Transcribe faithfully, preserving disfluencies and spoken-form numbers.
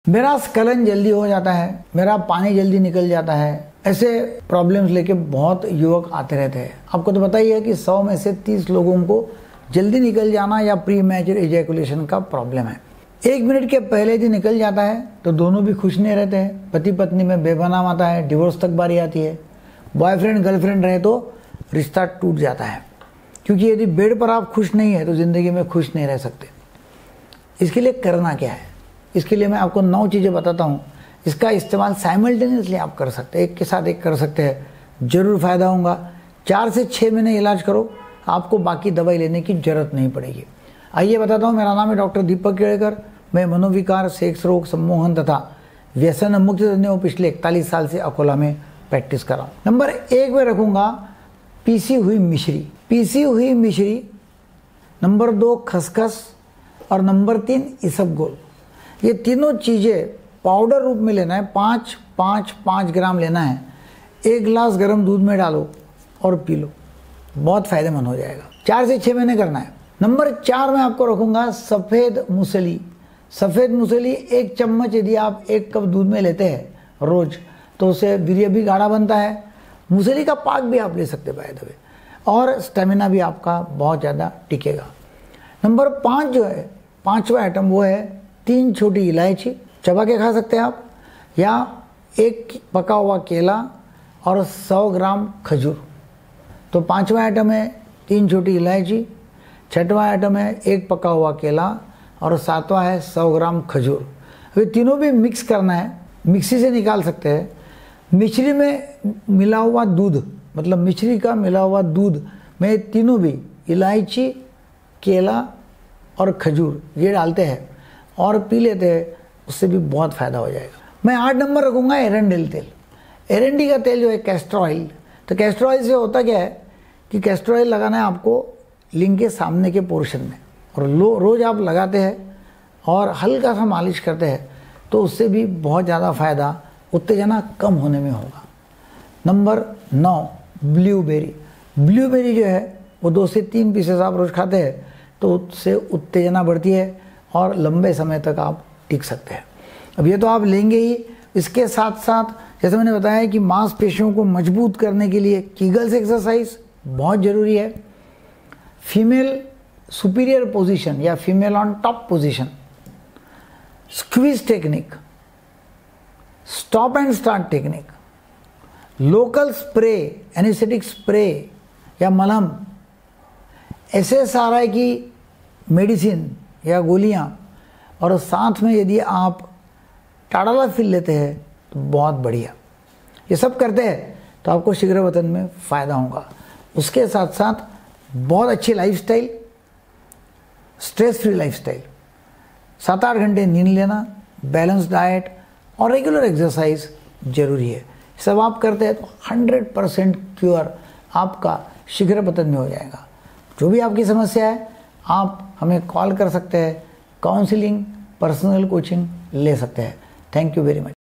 मेरा स्खलन जल्दी हो जाता है, मेरा पानी जल्दी निकल जाता है, ऐसे प्रॉब्लम्स लेके बहुत युवक आते रहते हैं। आपको तो पता ही है कि सौ में से तीस लोगों को जल्दी निकल जाना या प्री मैच्योर इजैकुलेशन का प्रॉब्लम है। एक मिनट के पहले यदि निकल जाता है तो दोनों भी खुश नहीं रहते हैं, पति पत्नी में बेबनाम आता है, डिवोर्स तक बारी आती है। बॉयफ्रेंड गर्लफ्रेंड रहे तो रिश्ता टूट जाता है, क्योंकि यदि बेड पर आप खुश नहीं है तो ज़िंदगी में खुश नहीं रह सकते। इसके लिए करना क्या है, इसके लिए मैं आपको नौ चीज़ें बताता हूँ। इसका इस्तेमाल साइमल्टेनियसली आप कर सकते हैं, एक के साथ एक कर सकते हैं, ज़रूर फ़ायदा होगा। चार से छः महीने इलाज करो, आपको बाकी दवाई लेने की ज़रूरत नहीं पड़ेगी। आइए बताता हूँ। मेरा नाम है डॉक्टर दीपक केड़कर। मैं मनोविकार, सेक्स रोग, सम्मोहन तथा व्यसन मुक्त तज्ञ पिछले इकतालीस साल से अकोला में प्रैक्टिस कर रहा हूँ। नंबर एक में रखूँगा पीसी हुई मिश्री, पीसी हुई मिश्री। नंबर दो खसखस और नंबर तीन इसबगोल। ये तीनों चीज़ें पाउडर रूप में लेना है, पाँच पाँच पाँच ग्राम लेना है। एक गिलास गर्म दूध में डालो और पी लो, बहुत फ़ायदेमंद हो जाएगा। चार से छः महीने करना है। नंबर चार में आपको रखूँगा सफ़ेद मूसली। सफ़ेद मूसली एक चम्मच यदि आप एक कप दूध में लेते हैं रोज़ तो उससे वीर्य भी गाढ़ा बनता है। मूसली का पाक भी आप ले सकते बाय द वे, और स्टेमिना भी आपका बहुत ज़्यादा टिकेगा। नंबर पाँच जो है, पाँचवा आइटम वो है तीन छोटी इलायची। चबा के खा सकते हैं आप, या एक पका हुआ केला और सौ ग्राम खजूर। तो पांचवा आइटम है तीन छोटी इलायची, छठवां आइटम है एक पका हुआ केला और सातवां है सौ ग्राम खजूर। ये तीनों भी मिक्स करना है, मिक्सी से निकाल सकते हैं। मिश्री में मिला हुआ दूध, मतलब मिश्री का मिला हुआ दूध में तीनों भी इलायची, केला और खजूर ये डालते हैं और पी लेते हैं, उससे भी बहुत फ़ायदा हो जाएगा। मैं आठ नंबर रखूँगा एरंडेल तेल। एरंडी का तेल जो है कैस्टर ऑयल। तो कैस्टर ऑयल से होता क्या है कि कैस्टर ऑयल लगाना है आपको लिंग के सामने के पोर्शन में, और लो रोज़ आप लगाते हैं और हल्का सा मालिश करते हैं तो उससे भी बहुत ज़्यादा फ़ायदा, उत्तेजना कम होने में होगा। नंबर नौ ब्लूबेरी। ब्लूबेरी जो है वो दो से तीन पीसेस आप रोज़ खाते हैं तो उससे उत्तेजना बढ़ती है और लंबे समय तक आप टिक सकते हैं। अब ये तो आप लेंगे ही, इसके साथ साथ जैसे मैंने बताया कि मांसपेशियों को मजबूत करने के लिए कीगल्स एक्सरसाइज बहुत ज़रूरी है। फीमेल सुपीरियर पोजीशन या female on top position, squeeze technique, stop and start technique, local spray, anaesthetic spray या मलहम, एस एस आर आई की मेडिसिन या गोलियां, और साथ में यदि आप टाडालाफिल लेते हैं तो बहुत बढ़िया। ये सब करते हैं तो आपको शीघ्रवतन में फ़ायदा होगा। उसके साथ साथ बहुत अच्छी लाइफस्टाइल, स्ट्रेस फ्री लाइफस्टाइल, सात आठ घंटे नींद लेना, बैलेंस डाइट और रेगुलर एक्सरसाइज जरूरी है। सब आप करते हैं तो हंड्रेड परसेंट क्योर आपका शीघ्रवतन में हो जाएगा। जो भी आपकी समस्या है आप हमें कॉल कर सकते हैं, काउंसलिंग, पर्सनल कोचिंग ले सकते हैं। Thank you very much.